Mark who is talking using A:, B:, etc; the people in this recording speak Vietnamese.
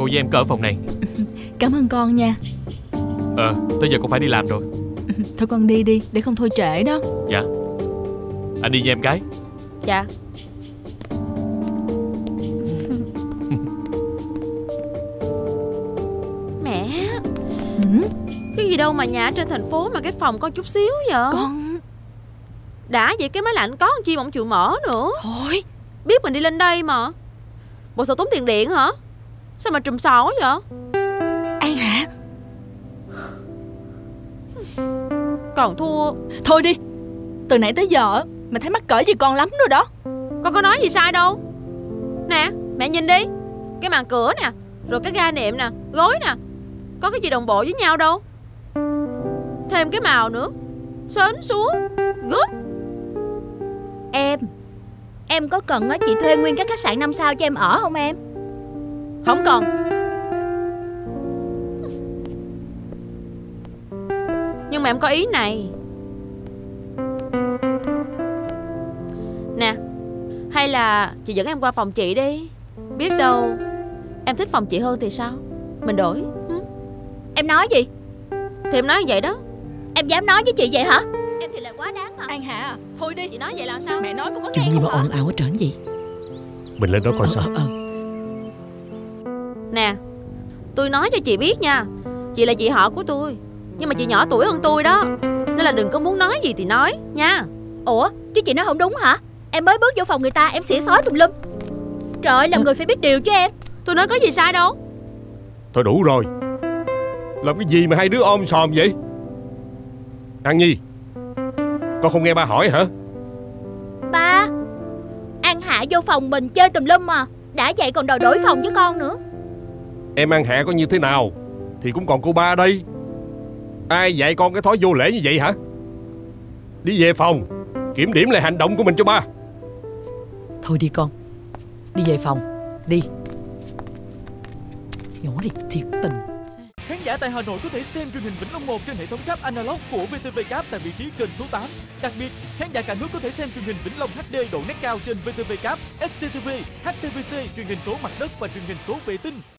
A: với em có ở phòng này.
B: Cảm ơn con nha.
A: Tới giờ con phải đi làm rồi.
B: Thôi con đi đi, để không thôi trễ đó.
A: Dạ. Anh đi với em cái.
C: Dạ. Mẹ, cái gì đâu mà nhà ở trên thành phố mà cái phòng con chút xíu vậy?
B: Con
C: đã vậy cái máy lạnh có con chi mà không chịu mở nữa.
B: thôi.
C: Biết mình đi lên đây mà. Bộ sợ tốn tiền điện hả? Sao mà trùm sò vậy?
B: An Hạ,
C: Còn thua.
B: thôi đi. Từ nãy tới giờ mẹ thấy mắc cỡ gì con lắm rồi đó.
C: Con có nói gì sai đâu. Nè, mẹ nhìn đi. Cái màn cửa nè, rồi cái ga niệm nè, gối nè, có cái gì đồng bộ với nhau đâu. Thêm cái màu nữa, sến súa, gớp.
D: Em có cần chị thuê nguyên cái khách sạn 5 sao cho em ở không em?
C: Không cần. Nhưng mà em có ý này. Nè, hay là chị dẫn em qua phòng chị đi. Biết đâu em thích phòng chị hơn thì sao? Mình đổi.
D: Em nói gì?
C: Thì em nói như vậy đó.
D: Em dám nói với chị vậy hả? Em thì là quá đáng mà.
B: An Hạ, thôi đi.
C: Chị nói vậy là sao?
B: Mẹ nói con có
E: Chuyện
B: nghe
E: gì
B: không
E: mà
B: hả?
E: ồn ào ở trển gì?
F: Mình lên đó coi sao.
C: Nè, tôi nói cho chị biết nha. Chị là chị họ của tôi, nhưng mà chị nhỏ tuổi hơn tôi đó. Nên là đừng có muốn nói gì thì nói nha.
D: Ủa, chứ chị nói không đúng hả? Em mới bước vô phòng người ta em xỉa xói tùm lum. Trời ơi, làm người phải biết điều chứ em.
C: Tôi nói có gì sai đâu.
F: Thôi đủ rồi. Làm cái gì mà hai đứa ôm sòm vậy? An Nhi, con không nghe ba hỏi hả?
D: Ba, An Hạ vô phòng mình chơi tùm lum mà. Đã vậy còn đòi đổi phòng với con nữa.
F: Em An Hạ có như thế nào thì cũng còn cô ba đây. Ai dạy con cái thói vô lễ như vậy hả? Đi về phòng, kiểm điểm lại hành động của mình cho ba.
E: Thôi đi con, đi về phòng, đi. Nhỏ này thiệt tình.
G: Khán giả tại Hà Nội có thể xem truyền hình Vĩnh Long 1 trên hệ thống cáp analog của VTV Cáp tại vị trí kênh số 8. Đặc biệt, khán giả cả nước có thể xem truyền hình Vĩnh Long HD độ nét cao trên VTV Cáp, SCTV, HTVC, truyền hình số mặt đất và truyền hình số vệ tinh.